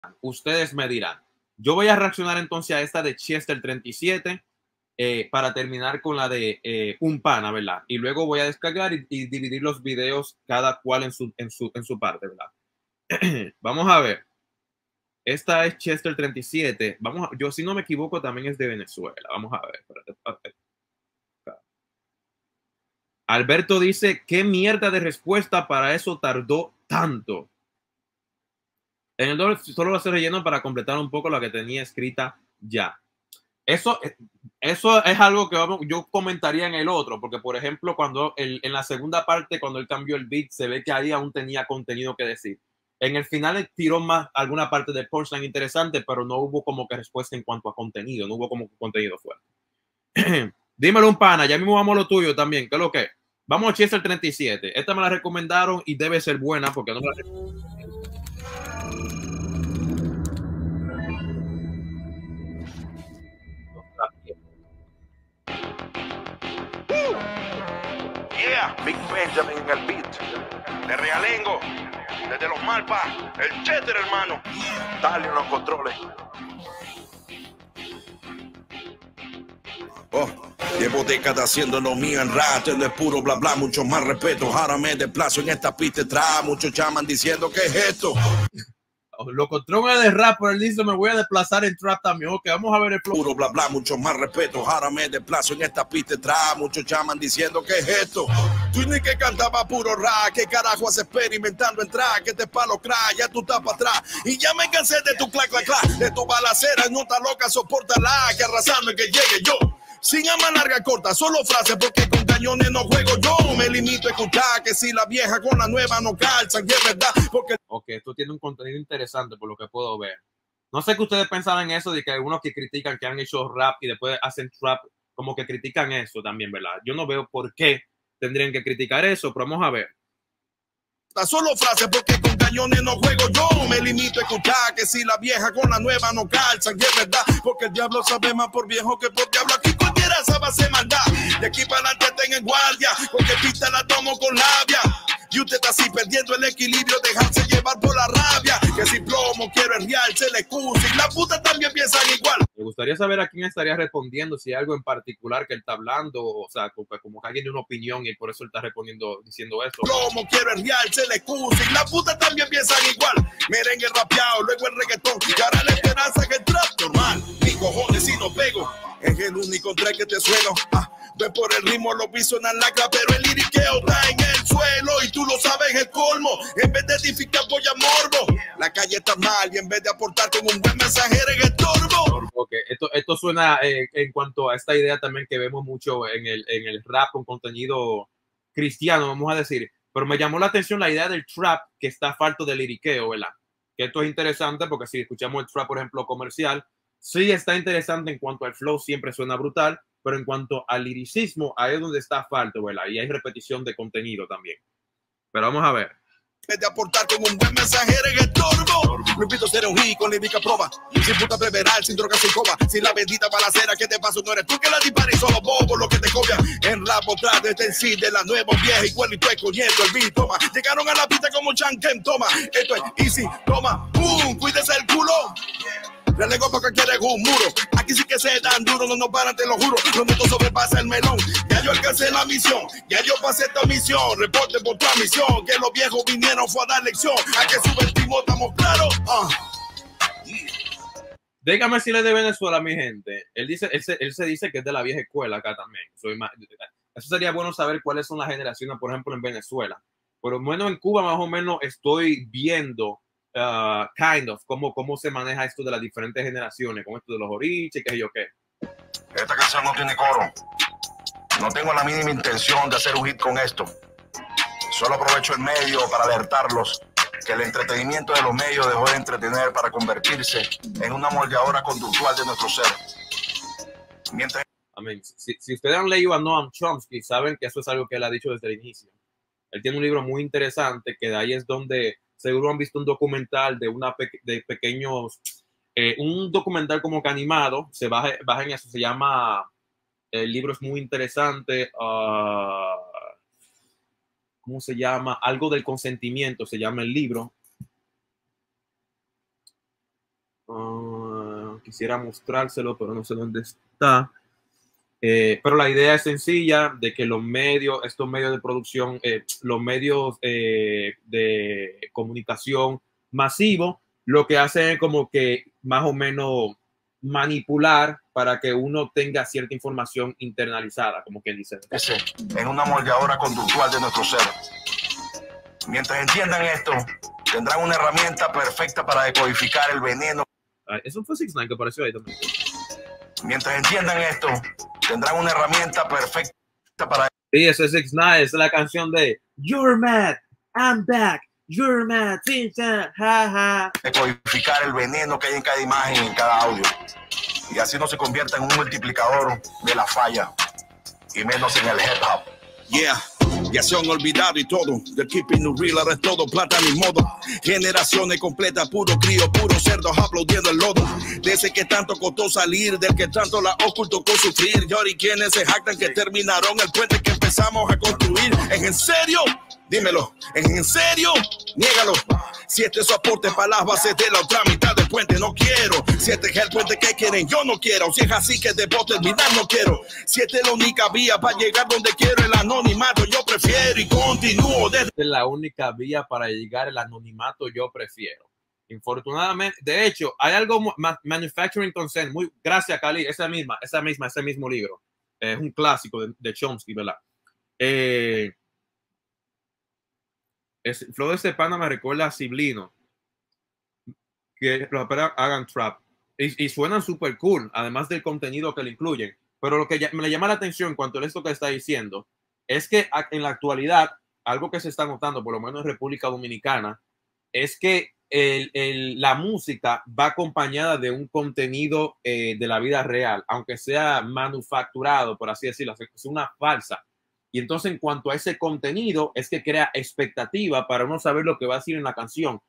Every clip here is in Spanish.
Ustedes me dirán. Yo voy a reaccionar entonces a esta de Chester 37 para terminar con la de Un Pana, ¿verdad? Y luego voy a descargar y dividir los videos cada cual en su parte, ¿verdad? Vamos a ver. Esta es Chester 37. Yo si no me equivoco también es de Venezuela. Vamos a ver. Espérate. Alberto dice, ¿qué mierda de respuesta para eso tardó tanto? En el doble solo lo hace relleno para completar un poco lo que tenía escrita ya. Eso es algo que yo comentaría en el otro, porque por ejemplo, en la segunda parte, cuando él cambió el beat, se ve que ahí aún tenía contenido que decir. En el final él tiró más alguna parte de punchline interesante, pero no hubo como que respuesta en cuanto a contenido, no hubo como contenido fuerte. Dímelo un pana, ya mismo vamos a lo tuyo también, ¿qué es lo que? Vamos a Chester 37. Esta me la recomendaron y debe ser buena porque no me la recomendaron. Yeah, Big Benjamin en el beat. De Realengo, desde los Malpas, el Chester, hermano. Dale unos controles. Oh, llevo décadas haciendo lo mío en rap, no es puro bla bla, mucho más respeto. Ahora me desplazo en esta pista atrás, muchos llaman diciendo que es esto. Lo controla de rap, pero él dice me voy a desplazar en trap también. Ok, vamos a ver el flow. Puro bla bla, mucho más respeto. Ahora me desplazo en esta pista atrás, muchos llaman diciendo que es esto. Tú ni que cantaba puro rap, ¿qué carajo haces experimentando entrar? Que te palo crack, ya tú estás para atrás. Y ya me cansé de tu clac, clac, clac, de tu balacera, no está loca, soportala, que arrasando y que llegue yo. Sin ama larga corta, solo frases porque con cañones no juego yo. Me limito a escuchar que si la vieja con la nueva no calzan, que es verdad. Porque... Ok, esto tiene un contenido interesante por lo que puedo ver. No sé qué ustedes pensaban en eso de que algunos que critican que han hecho rap y después hacen trap, como que critican eso también, ¿verdad? Yo no veo por qué tendrían que criticar eso, pero vamos a ver. Solo frases porque con cañones no juego yo. Me limito a escuchar que si la vieja con la nueva no calzan, que es verdad. Porque el diablo sabe más por viejo que por diablo. Aquí cualquiera sabe hacer maldad. De aquí para adelante estén en guardia, porque pista la tomo con labia. Y usted está así perdiendo el equilibrio, dejarse llevar por la rabia. Que si plomo quiero enriarse la excusa y la puta también piensan igual. Me gustaría saber a quién estaría respondiendo, si hay algo en particular que él está hablando, o sea, como que alguien de una opinión y por eso él está respondiendo, diciendo eso. Plomo quiero enriarse la excusa y la puta también piensan igual. Merengue rapeado, luego el reggaetón y ahora la esperanza que el trap normal. Ni cojones si no pego, es el único track que te sueno. Ve por el ritmo, lo piso en la lacra, pero el liriqueo está en el suelo y tú lo sabes, el colmo. En vez de edificar apoya morbo, la calle está mal y en vez de aportar con un buen mensajero en el torbo. Okay. Esto suena en cuanto a esta idea también que vemos mucho en el rap con contenido cristiano, vamos a decir. Pero me llamó la atención la idea del trap que está falto de liriqueo, ¿verdad? Que esto es interesante porque si escuchamos el trap, por ejemplo, comercial, sí está interesante en cuanto al flow, siempre suena brutal, pero en cuanto al liricismo, ahí es donde está falto, ¿verdad? Y hay repetición de contenido también. Pero vamos a ver. De aportar con un buen mensajero en el torbo. Me invito a ser un hit con lírica proba. Sin puta preveral, sin droga, sin coba. Sin la bendita balacera que te pasó, no eres tú que la disparas y solo bobos lo que te copian. En rap otra desde el sí de la nueva vieja y cuál y tú escogiendo el beat, toma. Llegaron a la pista como Chanken, toma. Esto es easy, toma. Cuídese el culo. Le lego porque quiere un muro. Aquí sí que se dan duro, no nos paran, te lo juro. Los minutos sobrepasa el melón. Ya yo alcancé la misión, ya yo pasé esta misión. Reporte por transmisión, que los viejos vinieron fue a dar lección. A que subestimó, estamos claros. Dígame si le de Venezuela, mi gente. Él se dice que es de la vieja escuela acá también. Eso sería bueno saber cuáles son las generaciones, por ejemplo, en Venezuela. Por lo menos en Cuba, más o menos, estoy viendo kind of cómo se maneja esto de las diferentes generaciones, con esto de los oriches, qué sé yo qué. Esta canción no tiene coro. No tengo la mínima intención de hacer un hit con esto. Solo aprovecho el medio para alertarlos que el entretenimiento de los medios dejó de entretener para convertirse en una moldeadora conductual de nuestro ser. Mientras... Si ustedes han leído a Noam Chomsky, saben que eso es algo que él ha dicho desde el inicio. Él tiene un libro muy interesante que de ahí es donde seguro han visto un documental de pequeños, un documental como que animado, se baja en eso, se llama, el libro es muy interesante, ¿cómo se llama? Algo del consentimiento se llama el libro. quisiera mostrárselo, pero no sé dónde está. Pero la idea es sencilla, de que los medios, estos medios de producción, los medios de comunicación masivos, lo que hacen es como que más o menos manipular para que uno tenga cierta información internalizada, como quien dice. En una moldeadora conductual de nuestro ser. Mientras entiendan esto, tendrán una herramienta perfecta para decodificar el veneno. Eso fue 6ix9ine que apareció ahí también. Mientras entiendan esto, tendrán una herramienta perfecta para... Sí, eso es 6ix9ine, es la canción de You're mad, I'm back, you're mad, ja, ja. Decodificar el veneno que hay en cada imagen, en cada audio. Y así no se convierta en un multiplicador de la falla, y menos en el hip hop. Yeah. Ya se han olvidado y todo, del keeping it real, ahora es todo plata ni modo. Generaciones completas, puro crío, puro cerdos aplaudiendo el lodo. De ese que tanto costó salir, del que tanto la ocultó con sufrir. Y ahora y quienes se jactan que terminaron el puente que empezamos a construir. ¿Es en serio? Dímelo, ¿es en serio? Niégalo. Si este es su aporte para las bases de la otra mitad del puente, no quiero. Si este es el puente que quieren, yo no quiero. Si es así que debo terminar, no quiero. Si esta es la única vía para llegar donde quiero, el anonimato yo prefiero y continúo desde... Esta es la única vía para llegar al anonimato, yo prefiero. Infortunadamente, de hecho, hay algo, Manufacturing Consent, muy, gracias Cali, ese mismo libro. Es un clásico de Chomsky, ¿verdad? Flow de este pana me recuerda a Ciblino, que los hagan trap y suenan súper cool, además del contenido que le incluyen. Pero lo que me llama la atención en cuanto a esto que está diciendo es que en la actualidad, algo que se está notando, por lo menos en República Dominicana, es que la música va acompañada de un contenido de la vida real, aunque sea manufacturado, por así decirlo, es una falsa. Y entonces, en cuanto a ese contenido, es que crea expectativa para uno saber lo que va a decir en la canción.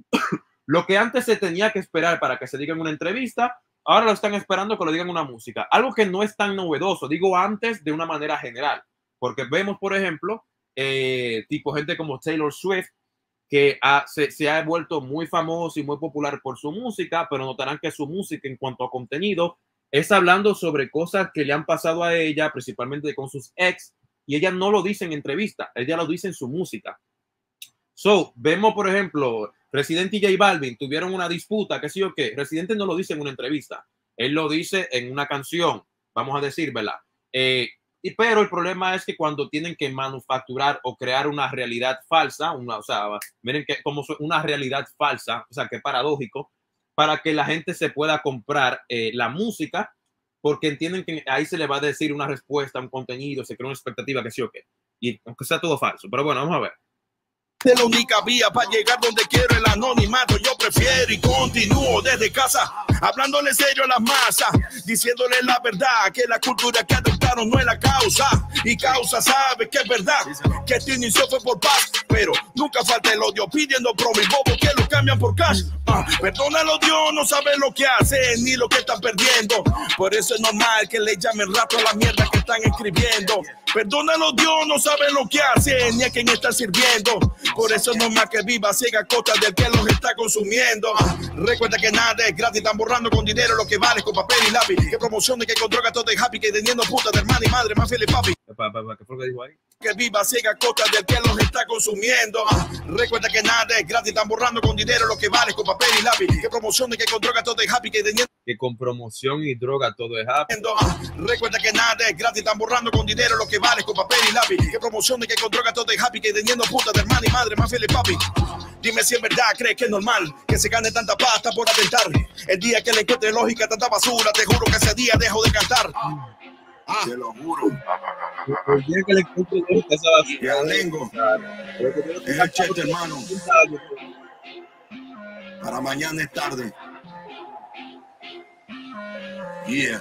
Lo que antes se tenía que esperar para que se diga en una entrevista, ahora lo están esperando que lo digan en una música. Algo que no es tan novedoso, digo antes de una manera general. Porque vemos, por ejemplo, tipo gente como Taylor Swift, que se ha vuelto muy famoso y muy popular por su música, pero notarán que su música en cuanto a contenido es hablando sobre cosas que le han pasado a ella, principalmente con sus ex, y ella no lo dice en entrevista, ella lo dice en su música. Vemos, por ejemplo, Residente y J Balvin tuvieron una disputa, qué sé yo qué. Residente no lo dice en una entrevista, él lo dice en una canción, vamos a decir, ¿verdad? Pero el problema es que cuando tienen que manufacturar o crear una realidad falsa, miren que como una realidad falsa, o sea, que paradójico, para que la gente se pueda comprar la música, porque entienden que ahí se le va a decir una respuesta, un contenido, se crea una expectativa, que sí o qué. Y aunque sea todo falso. Pero bueno, vamos a ver. Es la única vía para llegar donde quiero, el anonimato yo prefiero y continúo desde casa, hablándole serio a las masas, diciéndole la verdad, que la cultura que adoptaron no es la causa, y causa sabe que es verdad, que este inicio fue por paz, pero nunca falta el odio, pidiendo promo y bobo que lo cambian por cash. Perdónalo Dios, no sabe lo que hacen ni lo que están perdiendo, por eso es normal que le llamen rato a la mierda que están escribiendo. Perdónalo Dios, no sabe lo que hacen ni a quién están sirviendo. Por eso es normal que viva ciega a costa del que los está consumiendo. Recuerda que nada es gratis, están borrando con dinero lo que vale con papel y lápiz. Que promoción de que con droga todo es happy, que teniendo puta de hermana y madre, más fiel y papi. ¿Qué fue lo que dijo ahí? Que viva ciega a costa del que los está consumiendo. Recuerda que nada es gratis, están borrando con dinero lo que vale con papel y lápiz. Que promoción de que con droga todo es happy, que teniendo... Que con promoción y droga todo es happy. Recuerda que nada es gratis, están borrando con dinero lo que vale con papel y lápiz. Que promoción de que con droga todo es happy, que teniendo puta de hermana y madre, más fiel y papi. Dime si en verdad crees que es normal que se gane tanta pasta por atentar. El día que le encuentre lógica a tanta basura, te juro que ese día dejo de cantar. Te lo juro. El día que le encuentre lógica a esa basura. Ya lengo. Es el chete, hermano. Para mañana es tarde. Yeah.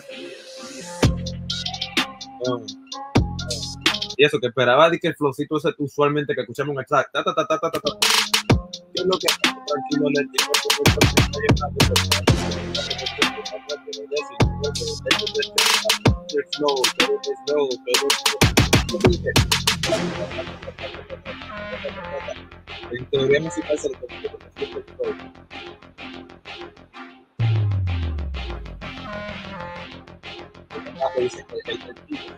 Y eso que esperaba de que el flowcito ese usualmente que escuchamos un extract. ¿Qué es lo que tranquilo le digo? En teoría musical se le que dice el tipo.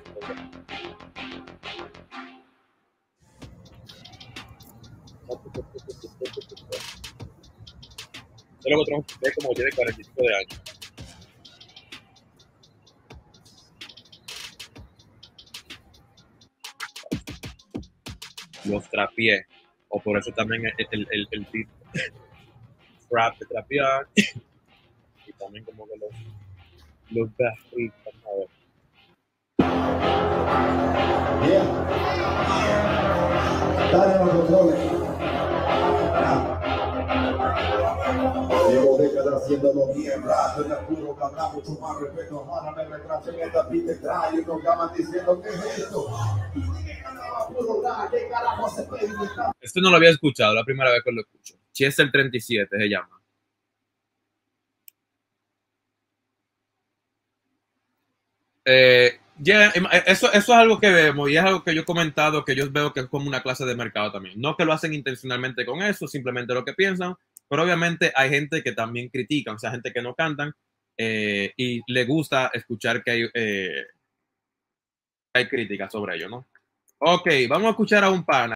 Solo otro ve como tiene 45 de años. Los trapié. O por eso también el tipo trap de trapear. Y también como que los barritos, a ver. Bien. Dale los controles. Llevo décadas haciéndolo bien, rato en el puro cabrón, mucho más respeto, hermana, me retraso en esta pista extraña y nos llaman diciendo que es esto. Este no lo había escuchado, la primera vez que lo escucho. Chester 37 se llama. Eso es algo que vemos y es algo que yo he comentado, que yo veo que es como una clase de mercado también. No que lo hacen intencionalmente con eso, simplemente lo que piensan, pero obviamente hay gente que también critica, o sea, gente que no cantan y le gusta escuchar que hay críticas sobre ello, ¿no? Ok, vamos a escuchar a un pana.